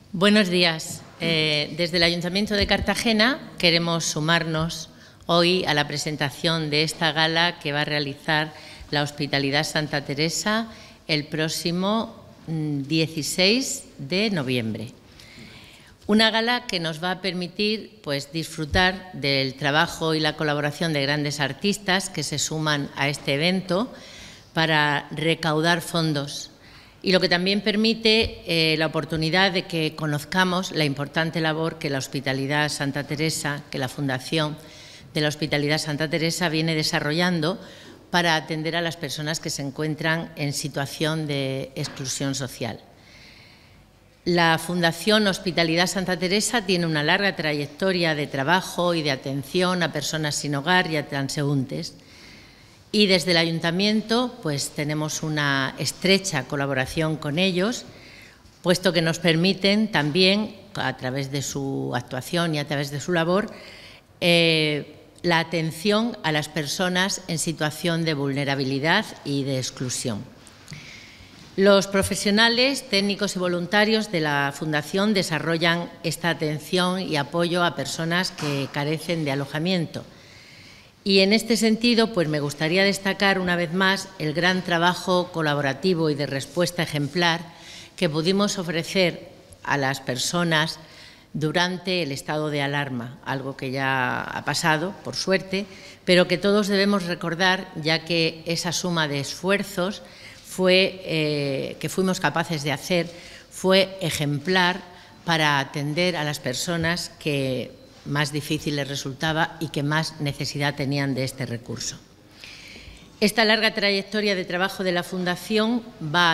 Buenos días. Desde el Ayuntamiento de Cartagena queremos sumarnos hoy a la presentación de esta gala que va a realizar la Hospitalidad Santa Teresa el próximo 16 de noviembre. Una gala que nos va a permitir disfrutar del trabajo y la colaboración de grandes artistas que se suman a este evento para recaudar fondos. Y lo que también permite la oportunidad de que conozcamos la importante labor que la Hospitalidad Santa Teresa, que la Fundación de la Hospitalidad Santa Teresa viene desarrollando para atender a las personas que se encuentran en situación de exclusión social. La Fundación Hospitalidad Santa Teresa tiene una larga trayectoria de trabajo y de atención a personas sin hogar y a transeúntes. Y desde el Ayuntamiento tenemos una estrecha colaboración con ellos, puesto que nos permiten también, a través de su actuación y a través de su labor, la atención a las personas en situación de vulnerabilidad y de exclusión. Los profesionales, técnicos y voluntarios de la Fundación desarrollan esta atención y apoyo a personas que carecen de alojamiento. Y en este sentido, me gustaría destacar una vez más el gran trabajo colaborativo y de respuesta ejemplar que pudimos ofrecer a las personas durante el estado de alarma, algo que ya ha pasado, por suerte, pero que todos debemos recordar, ya que esa suma de esfuerzos que fuimos capaces de hacer fue ejemplar para atender a las personas que más difícil les resultaba y que más necesidad tenían de este recurso. Esta larga trayectoria de trabajo de la Fundación va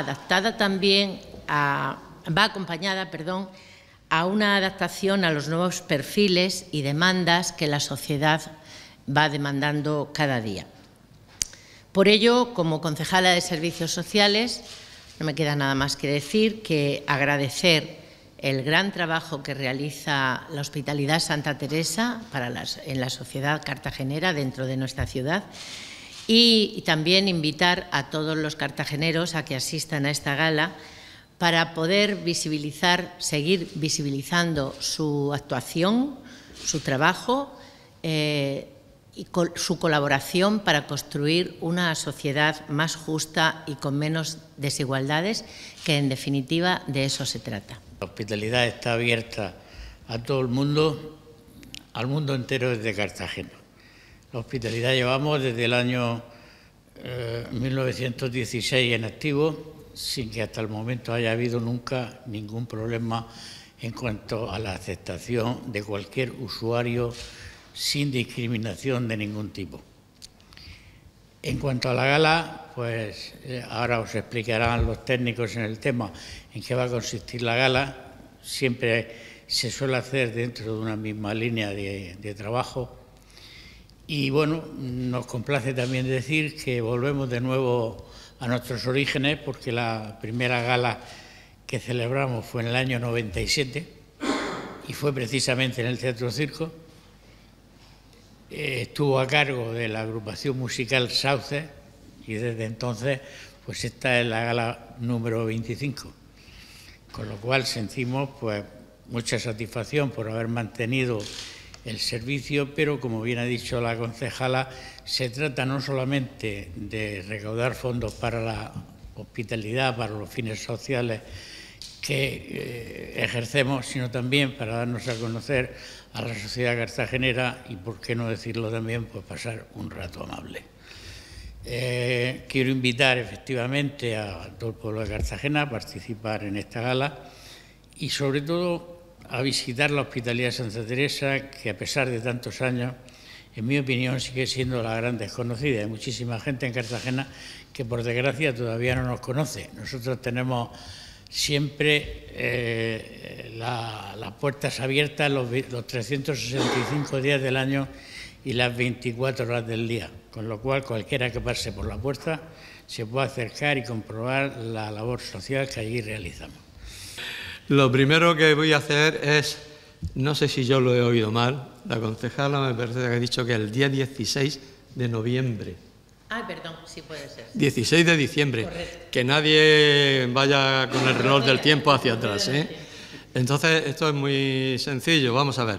acompañada a una adaptación a los nuevos perfiles y demandas que la sociedad va demandando cada día. Por ello, como concejala de Servicios Sociales, no me queda nada más que decir que agradecer el gran trabajo que realiza la Hospitalidad Santa Teresa en la sociedad cartagenera dentro de nuestra ciudad y también invitar a todos los cartageneros a que asistan a esta gala para poder seguir visibilizando su actuación, su trabajo y su colaboración para construir una sociedad más justa y con menos desigualdades, que en definitiva de eso se trata. La hospitalidad está abierta a todo el mundo, al mundo entero desde Cartagena. La hospitalidad llevamos desde el año 1916 en activo, sin que hasta el momento haya habido nunca ningún problema en cuanto a la aceptación de cualquier usuario sin discriminación de ningún tipo. En cuanto a la gala, ahora os explicarán los técnicos en el tema en qué va a consistir la gala. Siempre se suele hacer dentro de una misma línea de trabajo. Y bueno, nos complace también decir que volvemos de nuevo a nuestros orígenes, porque la primera gala que celebramos fue en el año 97 y fue precisamente en el Teatro Circo. Estuvo a cargo de la agrupación musical Sauce y desde entonces esta es la gala número 25, con lo cual sentimos mucha satisfacción por haber mantenido el servicio, pero como bien ha dicho la concejala, se trata no solamente de recaudar fondos para la hospitalidad, para los fines sociales que ejercemos, sino también para darnos a conocer a la sociedad cartagenera y, por qué no decirlo también, pasar un rato amable. Quiero invitar efectivamente a todo el pueblo de Cartagena a participar en esta gala y sobre todo a visitar la Hospitalidad Santa Teresa, que a pesar de tantos años, en mi opinión, sigue siendo la gran desconocida. Hay muchísima gente en Cartagena que por desgracia todavía no nos conoce. Nosotros tenemos siempre las puertas abiertas los 365 días del año y las 24 horas del día, con lo cual cualquiera que pase por la puerta se puede acercar y comprobar la labor social que allí realizamos. Lo primero que voy a hacer es, no sé si yo lo he oído mal, la concejala me parece que ha dicho que el día 16 de noviembre. Ah, perdón, sí puede ser. 16 de diciembre. Correcto. Que nadie vaya con el reloj del tiempo hacia atrás, ¿eh? Entonces, esto es muy sencillo. Vamos a ver.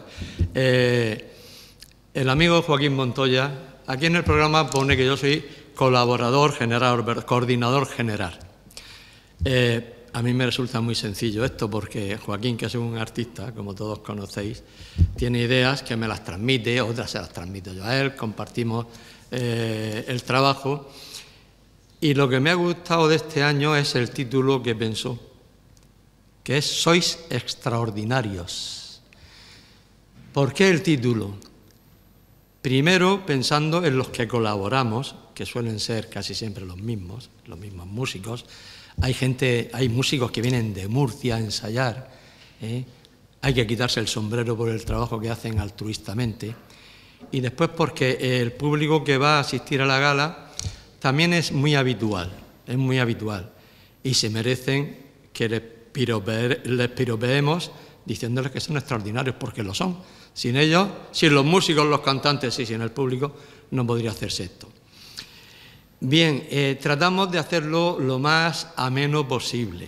El amigo Joaquín Montoya, aquí en el programa pone que yo soy colaborador general, coordinador general. A mí me resulta muy sencillo esto porque Joaquín, que es un artista, como todos conocéis, tiene ideas que me las transmite, otras se las transmito yo a él, compartimos el trabajo. Y lo que me ha gustado de este año es el título que pensó, que es Sois extraordinarios. ¿Por qué el título? Primero, pensando en los que colaboramos, que suelen ser casi siempre los mismos músicos. Hay músicos que vienen de Murcia a ensayar, hay que quitarse el sombrero por el trabajo que hacen altruistamente. Y después porque el público que va a asistir a la gala también es muy habitual, y se merecen que les piropeemos diciéndoles que son extraordinarios, porque lo son. Sin ellos, sin los músicos, los cantantes y sin el público, no podría hacerse esto. Bien, tratamos de hacerlo lo más ameno posible,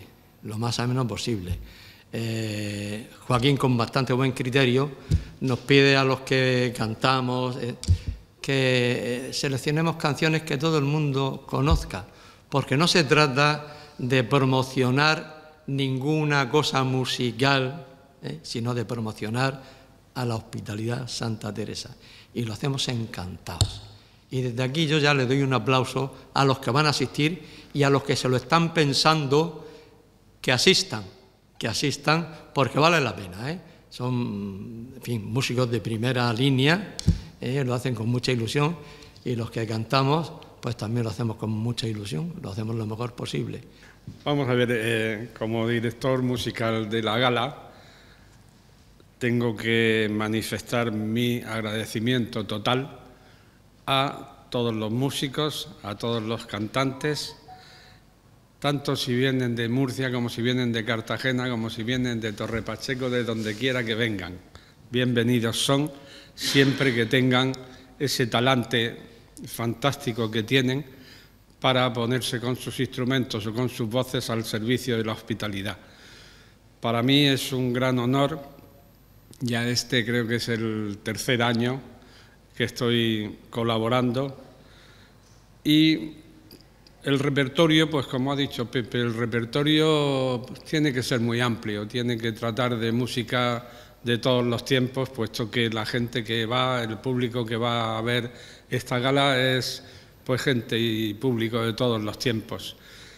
Joaquín, con bastante buen criterio, nos pide a los que cantamos que seleccionemos canciones que todo el mundo conozca, porque no se trata de promocionar ninguna cosa musical, sino de promocionar a la Hospitalidad Santa Teresa. Y lo hacemos encantados. Y desde aquí yo ya le doy un aplauso a los que van a asistir y a los que se lo están pensando, que asistan porque vale la pena. Son, en fin, músicos de primera línea, lo hacen con mucha ilusión, y los que cantamos, pues también lo hacemos con mucha ilusión, lo hacemos lo mejor posible. Vamos a ver, como director musical de la gala, tengo que manifestar mi agradecimiento total a todos los músicos, a todos los cantantes, tanto si vienen de Murcia como si vienen de Cartagena, como si vienen de Torre Pacheco, de donde quiera que vengan. Bienvenidos son, siempre que tengan ese talante fantástico que tienen para ponerse con sus instrumentos o con sus voces al servicio de la hospitalidad. Para mí es un gran honor, ya creo que es el tercer año que estoy colaborando, y el repertorio, pues como ha dicho Pepe, el repertorio tiene que ser muy amplio, tiene que tratar de música de todos los tiempos, puesto que la gente que va, el público que va a ver esta gala es pues gente y público de todos los tiempos.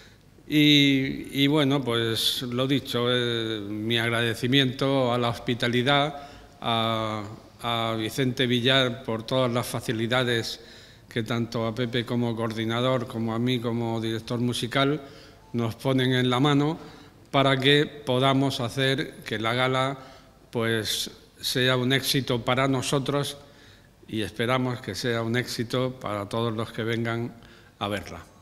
Y bueno, pues lo dicho, mi agradecimiento a la hospitalidad, a Vicente Villar por todas las facilidades que tanto a Pepe como coordinador, como a mí como director musical, nos ponen en la mano para que podamos hacer que la gala pues sea un éxito para nosotros, y esperamos que sea un éxito para todos los que vengan a verla.